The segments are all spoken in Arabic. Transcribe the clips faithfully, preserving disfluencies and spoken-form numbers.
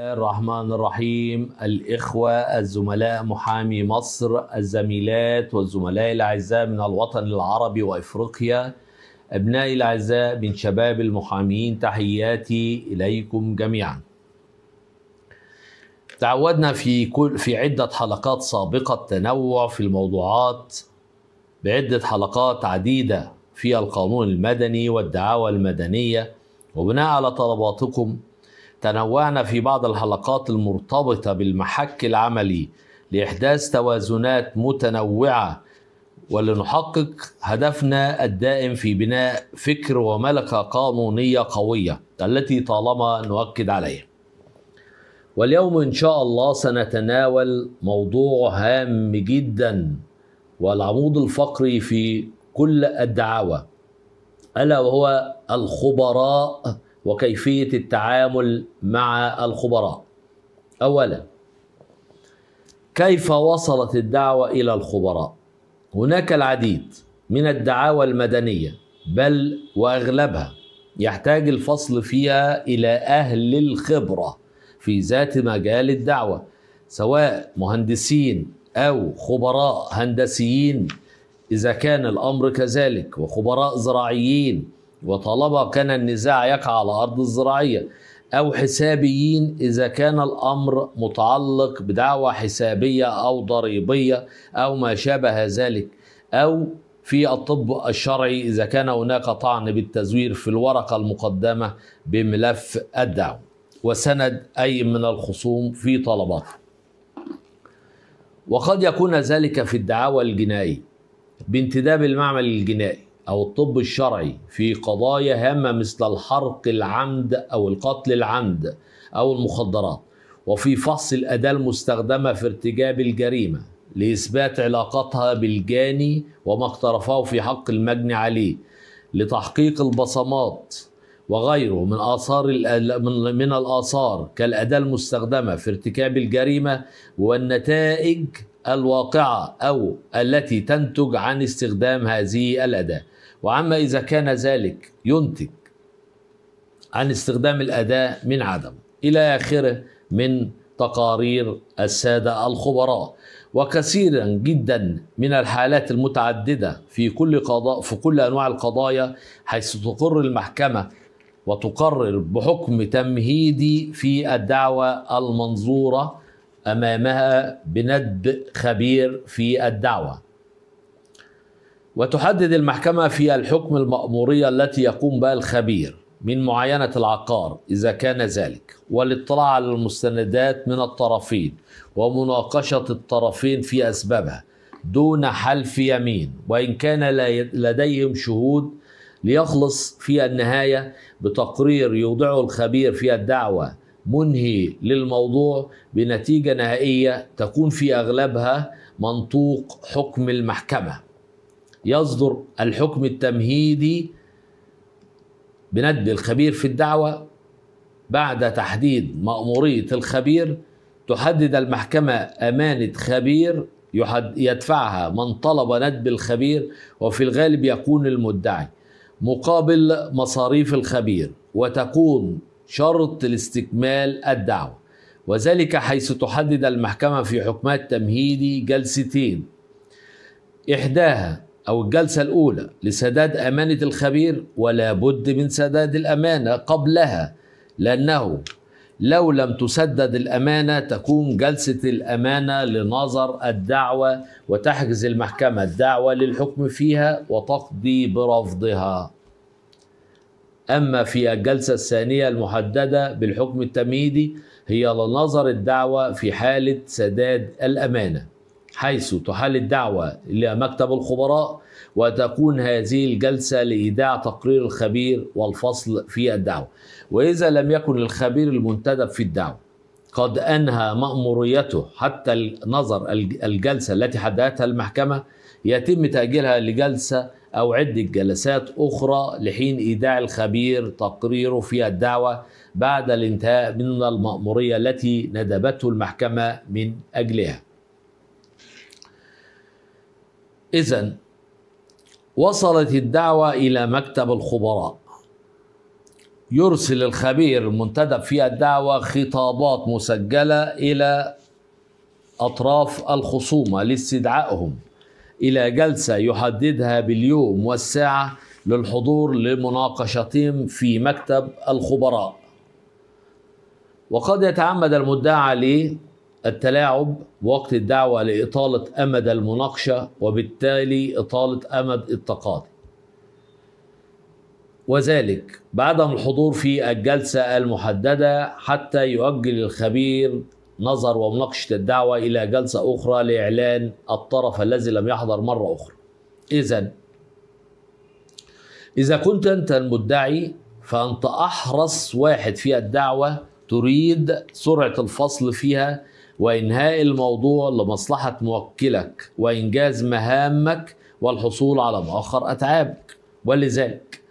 الله الرحمن الرحيم. الإخوة الزملاء محامي مصر، الزميلات والزملاء الأعزاء من الوطن العربي وإفريقيا، أبنائي الأعزاء من شباب المحامين، تحياتي إليكم جميعا. تعودنا في كل في عدة حلقات سابقة التنوع في الموضوعات بعدة حلقات عديدة في القانون المدني والدعاوى المدنية، وبناء على طلباتكم تنوعنا في بعض الحلقات المرتبطة بالمحك العملي لإحداث توازنات متنوعة ولنحقق هدفنا الدائم في بناء فكر وملكة قانونية قوية التي طالما نؤكد عليها. واليوم إن شاء الله سنتناول موضوع هام جدا والعمود الفقري في كل الدعاوى، ألا وهو الخبراء وكيفية التعامل مع الخبراء. أولا، كيف وصلت الدعوة إلى الخبراء؟ هناك العديد من الدعاوى المدنية، بل وأغلبها يحتاج الفصل فيها إلى أهل الخبرة في ذات مجال الدعوة، سواء مهندسين أو خبراء هندسيين إذا كان الأمر كذلك، وخبراء زراعيين وطالما كان النزاع يقع على أرض الزراعية، أو حسابيين إذا كان الأمر متعلق بدعوى حسابية أو ضريبية أو ما شابه ذلك، أو في الطب الشرعي إذا كان هناك طعن بالتزوير في الورقة المقدمة بملف الدعوة وسند أي من الخصوم في طلباته. وقد يكون ذلك في الدعاوى الجنائية بانتداب المعمل الجنائي أو الطب الشرعي في قضايا هامة مثل الحرق العمد أو القتل العمد أو المخدرات، وفي فحص الأداة المستخدمة في ارتكاب الجريمة لإثبات علاقتها بالجاني وما اقترفه في حق المجني عليه، لتحقيق البصمات وغيره من آثار من الآثار كالأداة المستخدمة في ارتكاب الجريمة والنتائج الواقعة أو التي تنتج عن استخدام هذه الأداة. وعما إذا كان ذلك ينتج عن استخدام الأداة من عدم إلى آخره من تقارير السادة الخبراء. وكثيرا جدا من الحالات المتعددة في كل قضاء في كل أنواع القضايا حيث تقر المحكمة وتقرر بحكم تمهيدي في الدعوى المنظورة أمامها بندب خبير في الدعوة، وتحدد المحكمة في الحكم المأمورية التي يقوم بها الخبير من معاينة العقار إذا كان ذلك، والاطلاع على المستندات من الطرفين ومناقشة الطرفين في أسبابها دون حلف يمين، وإن كان لديهم شهود، ليخلص في النهاية بتقرير يوضعه الخبير في الدعوة منهي للموضوع بنتيجة نهائية تكون في أغلبها منطوق حكم المحكمة. يصدر الحكم التمهيدي بندب الخبير في الدعوة بعد تحديد مأمورية الخبير. تحدد المحكمة أمانة خبير يدفعها من طلب ندب الخبير، وفي الغالب يكون المدعي، مقابل مصاريف الخبير، وتكون شرط لاستكمال الدعوة، وذلك حيث تحدد المحكمة في حكمها التمهيدي جلستين، إحداها أو الجلسة الأولى لسداد أمانة الخبير، ولا بد من سداد الأمانة قبلها، لأنه لو لم تسدد الأمانة تكون جلسة الأمانة لنظر الدعوة وتحجز المحكمة الدعوة للحكم فيها وتقضي برفضها. أما في الجلسة الثانية المحددة بالحكم التمهيدي هي لنظر الدعوة في حالة سداد الأمانة، حيث تحال الدعوة إلى مكتب الخبراء، وتكون هذه الجلسة لإيداع تقرير الخبير والفصل في الدعوة. وإذا لم يكن الخبير المنتدب في الدعوة قد أنهى مأموريته حتى نظر الجلسة التي حددتها المحكمة، يتم تأجيلها لجلسة أو عدة جلسات أخرى لحين إيداع الخبير تقريره في الدعوة بعد الانتهاء من المأمورية التي ندبته المحكمة من أجلها. إذن وصلت الدعوة إلى مكتب الخبراء، يرسل الخبير المنتدب في الدعوة خطابات مسجلة إلى أطراف الخصومة لاستدعائهم إلى جلسة يحددها باليوم والساعة للحضور لمناقشتهم في مكتب الخبراء. وقد يتعمد المدعى عليه التلاعب بوقت الدعوة لإطالة أمد المناقشة وبالتالي إطالة أمد التقاضي، وذلك بعدم الحضور في الجلسة المحددة حتى يؤجل الخبير نظر ومناقشة الدعوة إلى جلسة أخرى لإعلان الطرف الذي لم يحضر مرة أخرى. إذن إذا كنت أنت المدعي فأنت أحرص واحد في الدعوة، تريد سرعة الفصل فيها وإنهاء الموضوع لمصلحة موكلك وإنجاز مهامك والحصول على مؤخر أتعابك، ولذلك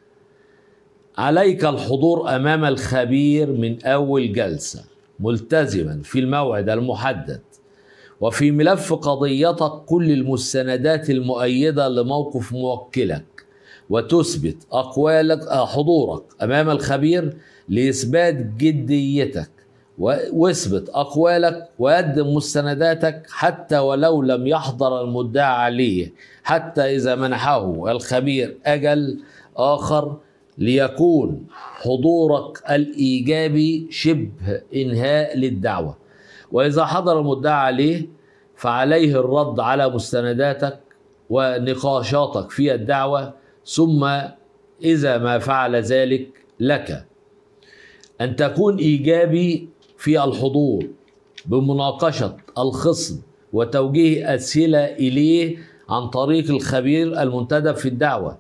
عليك الحضور أمام الخبير من أول جلسة ملتزما في الموعد المحدد، وفي ملف قضيتك كل المستندات المؤيدة لموقف موكلك، وتثبت أقوالك حضورك أمام الخبير لإثبات جديتك، واثبت أقوالك وقدم مستنداتك حتى ولو لم يحضر المدعى عليه، حتى إذا منحه الخبير أجل آخر ليكون حضورك الإيجابي شبه إنهاء للدعوة. وإذا حضر المدعى عليه فعليه الرد على مستنداتك ونقاشاتك في الدعوة، ثم إذا ما فعل ذلك لك أن تكون إيجابي في الحضور بمناقشة الخصم وتوجيه أسئلة إليه عن طريق الخبير المنتدب في الدعوة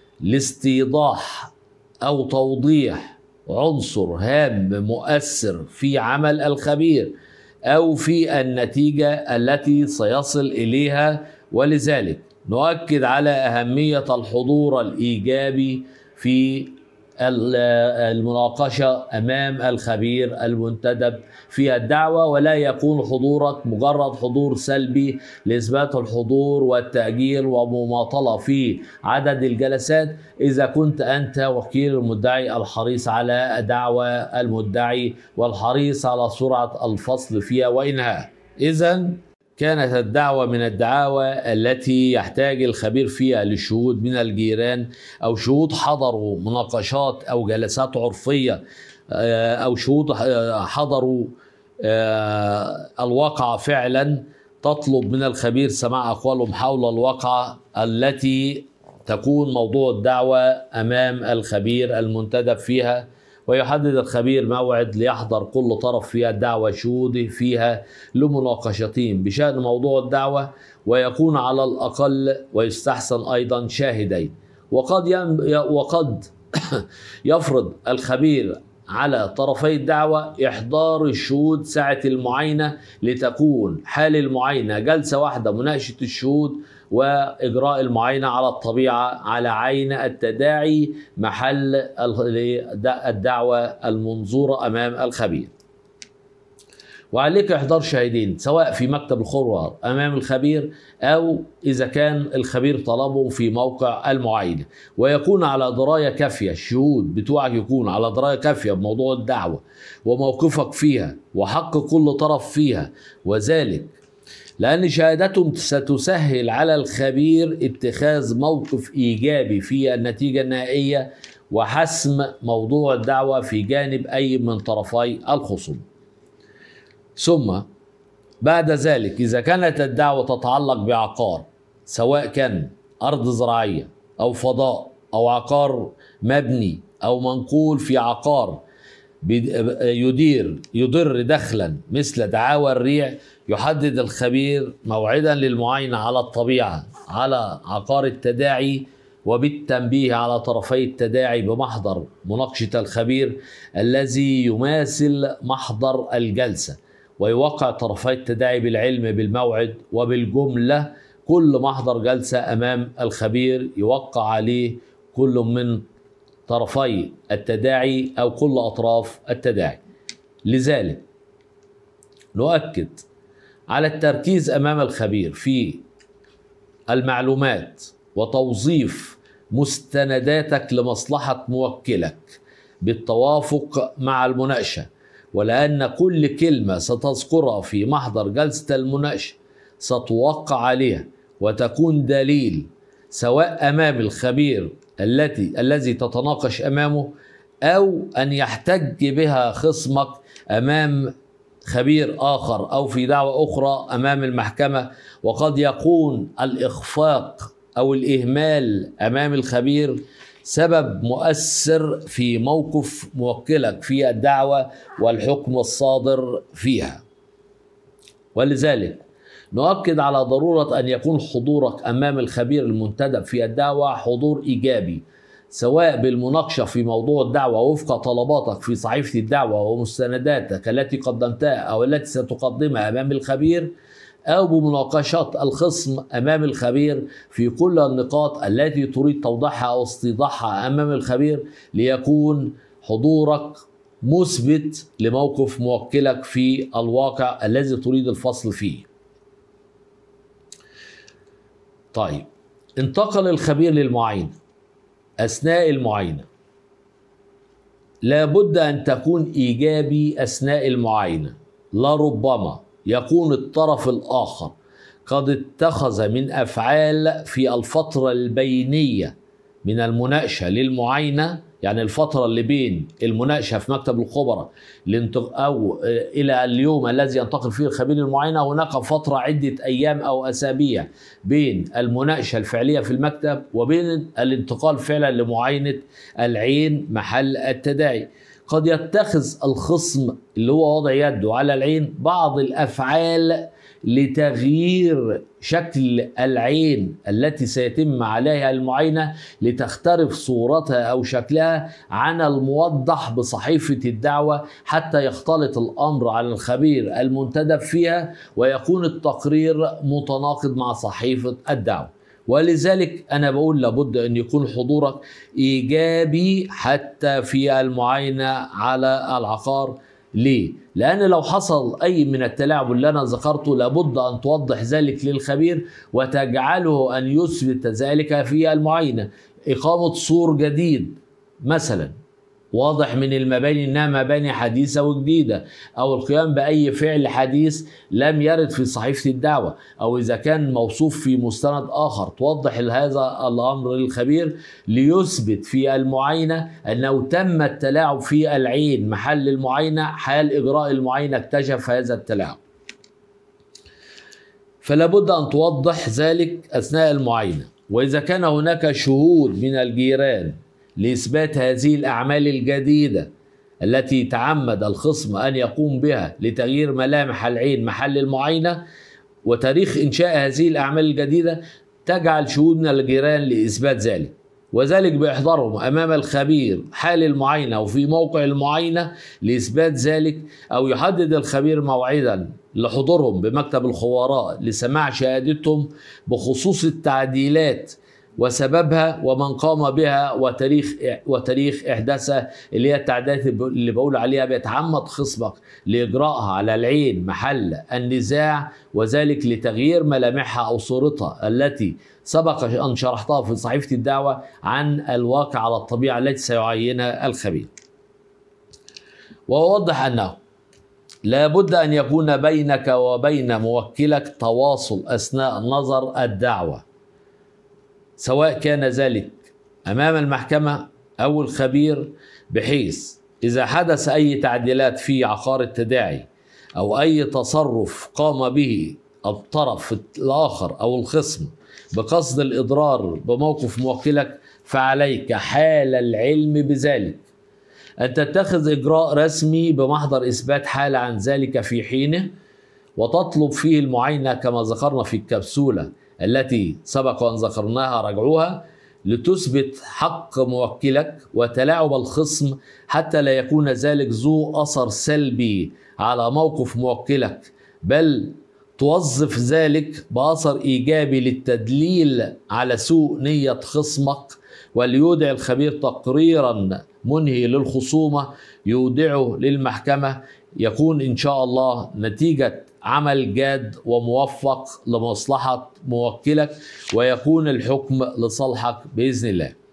لاستيضاح أو توضيح عنصر هام مؤثر في عمل الخبير أو في النتيجة التي سيصل إليها. ولذلك نؤكد على أهمية الحضور الإيجابي في المناقشة أمام الخبير المنتدب في الدعوة، ولا يكون حضورك مجرد حضور سلبي لإثبات الحضور والتأجيل ومماطلة في عدد الجلسات إذا كنت أنت وكيل المدعي الحريص على دعوى المدعي والحريص على سرعة الفصل فيها وإنهاء. إذن كانت الدعوة من الدعاوى التي يحتاج الخبير فيها لشهود من الجيران أو شهود حضروا مناقشات أو جلسات عرفية أو شهود حضروا الواقعة فعلا، تطلب من الخبير سماع أقوالهم حول الواقعة التي تكون موضوع الدعوة أمام الخبير المنتدب فيها، ويحدد الخبير موعد ليحضر كل طرف في الدعوة شهوده فيها لمناقشتهم بشأن موضوع الدعوة، ويكون على الأقل ويستحسن أيضا شاهدين. وقد وقد يفرض الخبير على طرفي الدعوة إحضار الشهود ساعة المعاينة لتكون حال المعاينة جلسة واحدة مناقشة الشهود وإجراء المعاينة على الطبيعة على عين التداعي محل الدعوة المنظورة أمام الخبير. وعليك إحضار شاهدين سواء في مكتب الخبراء أمام الخبير أو إذا كان الخبير طلبه في موقع المعاينة، ويكون على دراية كافية، الشهود بتوعك يكون على دراية كافية بموضوع الدعوة وموقفك فيها وحق كل طرف فيها، وذلك لأن شهادتهم ستسهل على الخبير اتخاذ موقف إيجابي في النتيجة النهائية وحسم موضوع الدعوة في جانب أي من طرفي الخصوم. ثم بعد ذلك إذا كانت الدعوة تتعلق بعقار، سواء كان أرض زراعية أو فضاء أو عقار مبني أو منقول في عقار يدير يضر دخلا مثل دعاوى الريع، يحدد الخبير موعدا للمعاينة على الطبيعة على عقار التداعي وبالتنبيه على طرفي التداعي بمحضر مناقشة الخبير الذي يماثل محضر الجلسة، ويوقع طرفي التداعي بالعلم بالموعد وبالجملة كل محضر جلسة أمام الخبير يوقع عليه كل من طرفي التداعي أو كل أطراف التداعي. لذلك نؤكد على التركيز أمام الخبير في المعلومات وتوظيف مستنداتك لمصلحة موكلك بالتوافق مع المناقشة، ولأن كل كلمة ستذكرها في محضر جلسة المناقشة ستوقع عليها وتكون دليل سواء أمام الخبير التي الذي تتناقش أمامه، أو أن يحتج بها خصمك أمام خبير آخر أو في دعوة أخرى أمام المحكمة. وقد يكون الإخفاق أو الإهمال أمام الخبير سبب مؤثر في موقف موكلك في الدعوة والحكم الصادر فيها. ولذلك نؤكد على ضرورة أن يكون حضورك أمام الخبير المنتدب في الدعوة حضور إيجابي، سواء بالمناقشة في موضوع الدعوة وفق طلباتك في صحيفة الدعوة ومستنداتك التي قدمتها أو التي ستقدمها أمام الخبير، أو بمناقشة الخصم أمام الخبير في كل النقاط التي تريد توضيحها أو استيضاحها أمام الخبير، ليكون حضورك مثبت لموقف موكلك في الواقع الذي تريد الفصل فيه. طيب، انتقل الخبير للمعاينة. أثناء المعاينة لابد أن تكون إيجابي أثناء المعاينة، لربما يكون الطرف الآخر قد اتخذ من أفعال في الفترة البينية من المناقشة للمعاينة، يعني الفترة اللي بين المناقشة في مكتب الخبراء أو إلى اليوم الذي ينتقل فيه الخبير للمعاينة، هناك فترة عدة أيام أو أسابيع بين المناقشة الفعلية في المكتب وبين الانتقال فعلا لمعاينة العين محل التداعي. قد يتخذ الخصم اللي هو وضع يده على العين بعض الأفعال لتغيير شكل العين التي سيتم عليها المعاينة لتختلف صورتها أو شكلها عن الموضح بصحيفة الدعوة، حتى يختلط الأمر على الخبير المنتدب فيها ويكون التقرير متناقض مع صحيفة الدعوة. ولذلك أنا بقول لابد أن يكون حضورك إيجابي حتى في المعاينة على العقار. ليه؟ لأن لو حصل أي من التلاعب اللي أنا ذكرته لابد أن توضح ذلك للخبير وتجعله أن يثبت ذلك في المعاينة. إقامة سور جديد مثلا واضح من المباني انها مباني حديثه وجديده، او القيام باي فعل حديث لم يرد في صحيفه الدعوه، او اذا كان موصوف في مستند اخر توضح هذا الامر للخبير ليثبت في المعاينه انه تم التلاعب في العين محل المعاينه حال اجراء المعاينه اكتشف هذا التلاعب. فلا بد ان توضح ذلك اثناء المعاينه. واذا كان هناك شهود من الجيران لإثبات هذه الأعمال الجديدة التي تعمد الخصم أن يقوم بها لتغيير ملامح العين محل المعاينة وتاريخ إنشاء هذه الأعمال الجديدة، تجعل شهود من الجيران لإثبات ذلك، وذلك بإحضارهم أمام الخبير حال المعاينة وفي موقع المعاينة لإثبات ذلك، أو يحدد الخبير موعدا لحضورهم بمكتب الخبراء لسماع شهادتهم بخصوص التعديلات وسببها ومن قام بها وتاريخ وتاريخ احداثها، اللي هي التعديلات اللي بقول عليها بيتعمد خصمك لاجراءها على العين محل النزاع، وذلك لتغيير ملامحها او صورتها التي سبق ان شرحتها في صحيفه الدعوه عن الواقع على الطبيعه التي سيعينها الخبير. وأوضح انه لا بد ان يكون بينك وبين موكلك تواصل اثناء نظر الدعوه، سواء كان ذلك أمام المحكمة أو الخبير، بحيث إذا حدث أي تعديلات في عقار التداعي أو أي تصرف قام به الطرف الآخر أو الخصم بقصد الإضرار بموقف موكلك، فعليك حال العلم بذلك أن تتخذ إجراء رسمي بمحضر إثبات حالة عن ذلك في حينه، وتطلب فيه المعاينة كما ذكرنا في الكبسولة التي سبق أن ذكرناها، رجعوها لتثبت حق موكلك وتلاعب الخصم حتى لا يكون ذلك ذو أثر سلبي على موقف موكلك، بل توظف ذلك بأثر إيجابي للتدليل على سوء نية خصمك، وليودع الخبير تقريرا منهي للخصومة يودعه للمحكمة، يكون إن شاء الله نتيجة عمل جاد وموفق لمصلحة موكلك، ويكون الحكم لصالحك بإذن الله.